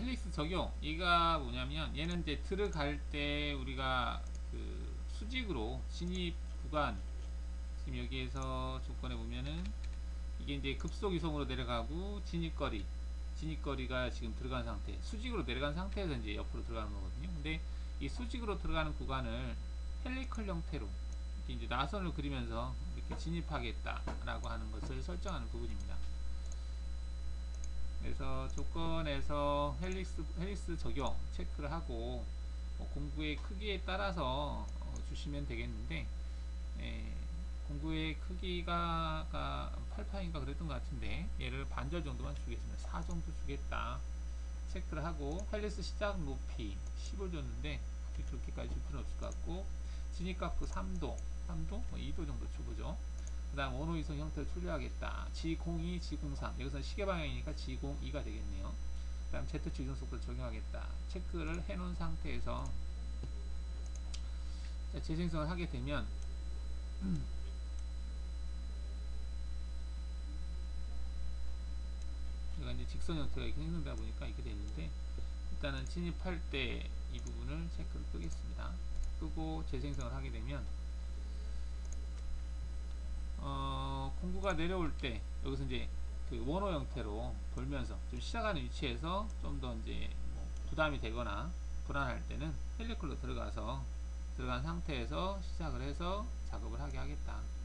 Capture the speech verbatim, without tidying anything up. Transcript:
헬릭스 적용, 얘가 뭐냐면 얘는 이제 들어갈 때 우리가 그 수직으로 진입 구간, 지금 여기에서 조건에 보면은 이게 이제 급속 이송으로 내려가고 진입거리 진입거리가 지금 들어간 상태, 수직으로 내려간 상태에서 이제 옆으로 들어가는 거거든요. 근데 이 수직으로 들어가는 구간을 헬리컬 형태로 이렇게 이제 나선을 그리면서 이렇게 진입하겠다 라고 하는 것을 설정하는 부분입니다. 그래서 조건에서 헬릭스, 헬릭스 적용 체크를 하고 뭐 공구의 크기에 따라서 어, 주시면 되겠는데, 예, 공구의 크기가 팔 파인가 그랬던 것 같은데 얘를 반절 정도만 주겠습니다. 사 정도 주겠다 체크를 하고, 헬릭스 시작 높이 십을 줬는데 그렇게까지 줄 필요는 없을 것 같고, 진입각도 삼 도 삼 도 뭐 이 도 정도 주보죠. 그 다음 원호 이성 형태를 출력하겠다. 지 공이, 지 공삼, 여기서 시계 방향이니까 지 공이가 되겠네요. 그 다음 Z축 이동 속도를 적용하겠다 체크를 해 놓은 상태에서 자, 재생성을 하게 되면 제가 이제 직선 형태가 이렇게 생성되다 보니까 이렇게 되는데, 일단은 진입할 때 이 부분을 체크를 끄겠습니다. 끄고 재생성을 하게 되면 어, 공구가 내려올 때 여기서 이제 그 원호 형태로 돌면서 좀 시작하는 위치에서 좀 더 이제 뭐 부담이 되거나 불안할 때는 헬리컬로 들어가서 들어간 상태에서 시작을 해서 작업을 하게 하겠다.